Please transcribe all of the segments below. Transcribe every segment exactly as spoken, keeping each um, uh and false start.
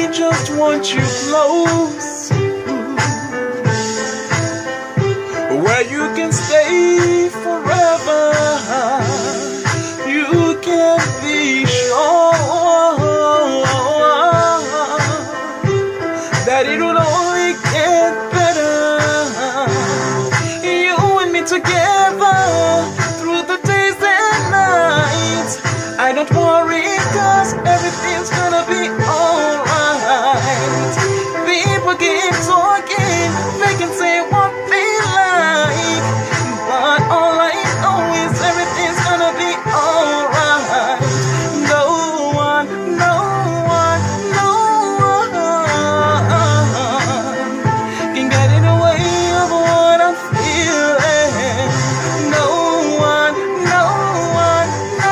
just want you close, where you can stay forever. You can be sure that it will only get better. You and me together through the days and nights. I don't worry, cause everything's gonna be alright. People keep talking, they can say what they like, but all I know is everything's gonna be alright. No one, no one, no one can get in the way of what I'm feeling. No one, no one, no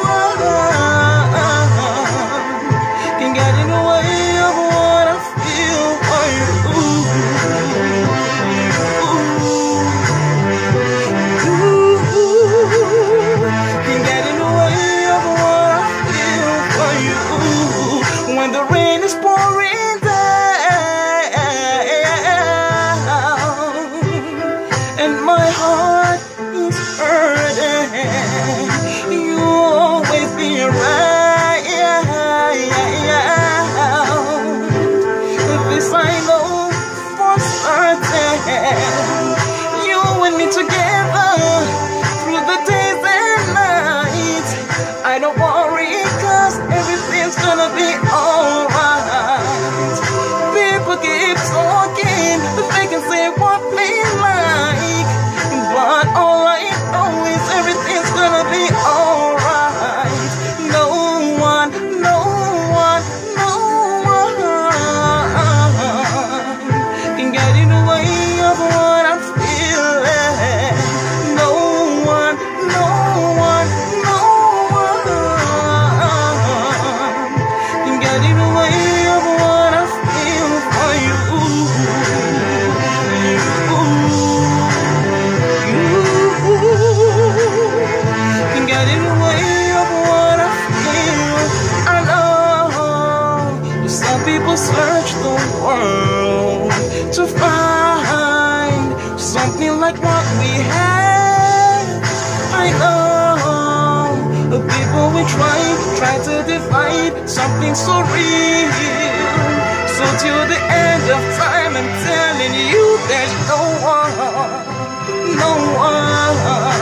one can get in the way of what I feel for you. Can get in the way of what I feel for you. When the rain is pouring down and my heart is hurting, you always be around. This I know for certain. You and me together through the days and nights. I don't worry, cause everything's gonna be alright. People keep talking, they can say what they like, but all I know is everything's gonna be alright. No one, no one, no one can get in the way of what I'm feeling. No one, no one, no one can get in the way of what I feel for you. You can get in the way of what I feel. I know some people search the world to find something like what we have. I know the people we try, try to divide something so real. So till the end of time, I'm telling you, there's no one, no one